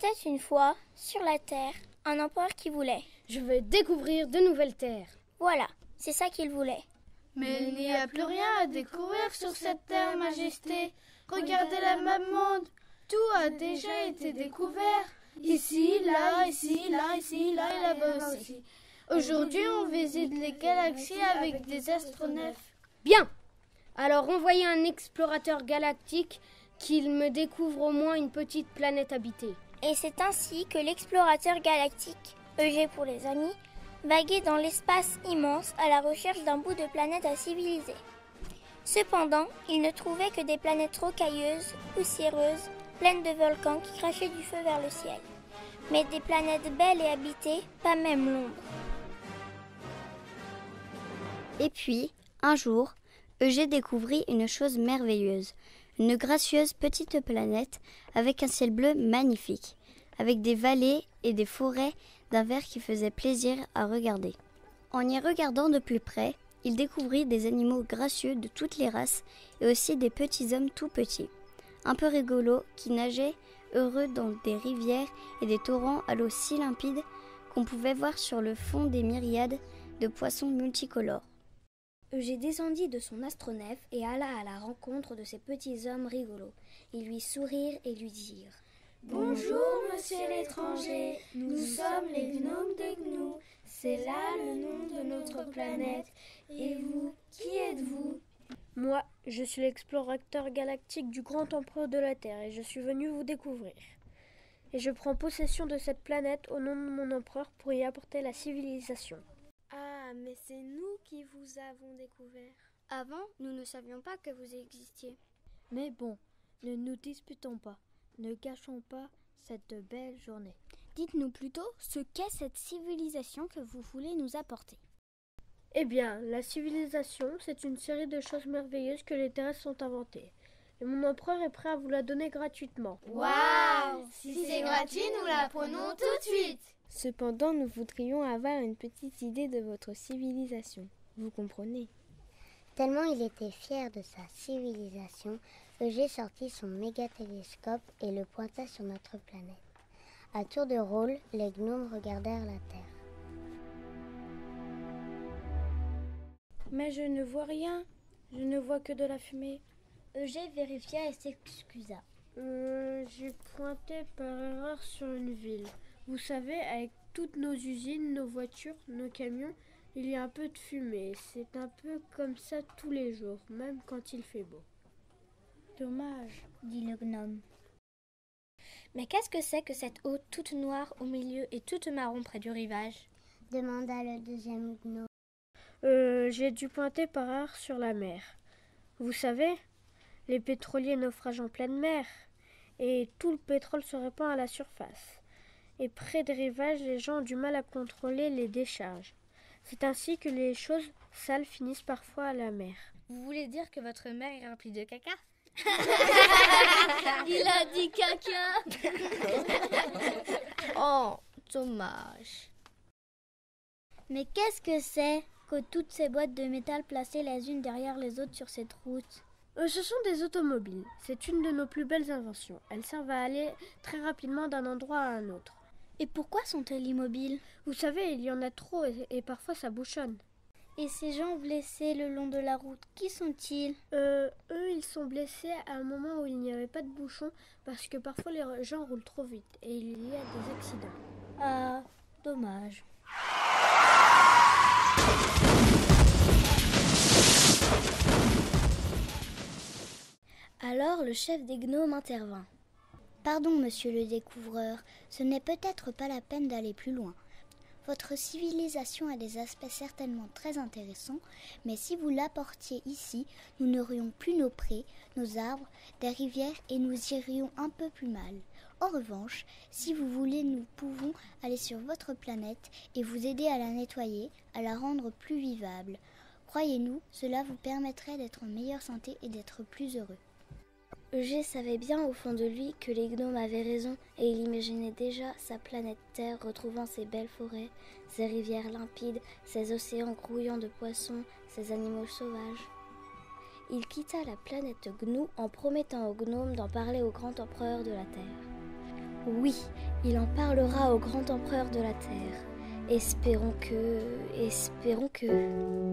était une fois, sur la Terre, un empereur qui voulait. Je veux découvrir de nouvelles terres. Voilà, c'est ça qu'il voulait. Mais il n'y a plus rien à découvrir sur cette terre, Majesté. Regardez la map monde. Tout a déjà été découvert. Ici, là, ici, là, ici, là et là-bas aussi. Aujourd'hui, on visite les galaxies avec des astronefs. Bien. Alors envoyez un explorateur galactique qu'il me découvre au moins une petite planète habitée. Et c'est ainsi que l'explorateur galactique, EG pour les amis, vaguait dans l'espace immense à la recherche d'un bout de planète à civiliser. Cependant, il ne trouvait que des planètes rocailleuses, poussiéreuses, pleines de volcans qui crachaient du feu vers le ciel. Mais des planètes belles et habitées, pas même l'ombre. Et puis, un jour, EG découvrit une chose merveilleuse, une gracieuse petite planète avec un ciel bleu magnifique, avec des vallées et des forêts d'un vert qui faisait plaisir à regarder. En y regardant de plus près, il découvrit des animaux gracieux de toutes les races et aussi des petits hommes tout petits, un peu rigolos, qui nageaient heureux dans des rivières et des torrents à l'eau si limpide qu'on pouvait voir sur le fond des myriades de poissons multicolores. EG descendit de son astronef et alla à la rencontre de ces petits hommes rigolos. Ils lui sourirent et lui dirent « Bonjour, monsieur l'étranger. Nous sommes les gnomes de Gnou. C'est là le nom de notre planète. Et vous, qui êtes-vous » Moi, je suis l'explorateur galactique du grand empereur de la Terre et je suis venu vous découvrir. Et je prends possession de cette planète au nom de mon empereur pour y apporter la civilisation. Ah, mais c'est nous qui vous avons découvert. Avant, nous ne savions pas que vous existiez. Mais bon, ne nous disputons pas, ne gâchons pas cette belle journée. Dites-nous plutôt ce qu'est cette civilisation que vous voulez nous apporter. Eh bien, la civilisation, c'est une série de choses merveilleuses que les terrestres ont inventées. Et mon empereur est prêt à vous la donner gratuitement. Waouh! Si c'est gratuit, nous la prenons tout de suite. Cependant, nous voudrions avoir une petite idée de votre civilisation. Vous comprenez? Tellement il était fier de sa civilisation, EG sortit son méga-télescope et le pointa sur notre planète. À tour de rôle, les gnomes regardèrent la Terre. Mais je ne vois rien, je ne vois que de la fumée. EG vérifia et s'excusa. J'ai pointé par erreur sur une ville. Vous savez, avec toutes nos usines, nos voitures, nos camions, il y a un peu de fumée. C'est un peu comme ça tous les jours, même quand il fait beau. Dommage, dit le gnome. Mais qu'est-ce que c'est que cette eau toute noire au milieu et toute marron près du rivage? Demanda le deuxième gnome. J'ai dû pointer par erreur sur la mer. Vous savez, les pétroliers naufragent en pleine mer et tout le pétrole se répand à la surface. Et près des rivages, les gens ont du mal à contrôler les décharges. C'est ainsi que les choses sales finissent parfois à la mer. Vous voulez dire que votre mer est remplie de caca? Il a dit caca. Oh, dommage. Mais qu'est-ce que c'est que toutes ces boîtes de métal placées les unes derrière les autres sur cette route? Ce sont des automobiles. C'est une de nos plus belles inventions. Elles servent à aller très rapidement d'un endroit à un autre. Et pourquoi sont-elles immobiles? Vous savez, il y en a trop et parfois ça bouchonne. Et ces gens blessés le long de la route, qui sont-ils? Eux, ils sont blessés à un moment où il n'y avait pas de bouchon parce que parfois les gens roulent trop vite et il y a des accidents. Ah, dommage. Alors le chef des gnomes intervint. Pardon, monsieur le découvreur, ce n'est peut-être pas la peine d'aller plus loin. Votre civilisation a des aspects certainement très intéressants, mais si vous l'apportiez ici, nous n'aurions plus nos prés, nos arbres, des rivières et nous irions un peu plus mal. En revanche, si vous voulez, nous pouvons aller sur votre planète et vous aider à la nettoyer, à la rendre plus vivable. Croyez-nous, cela vous permettrait d'être en meilleure santé et d'être plus heureux. EG savait bien au fond de lui que les gnomes avaient raison et il imaginait déjà sa planète Terre retrouvant ses belles forêts, ses rivières limpides, ses océans grouillants de poissons, ses animaux sauvages. Il quitta la planète Gnou en promettant aux gnomes d'en parler au grand empereur de la Terre. Oui, il en parlera au grand empereur de la Terre. Espérons que...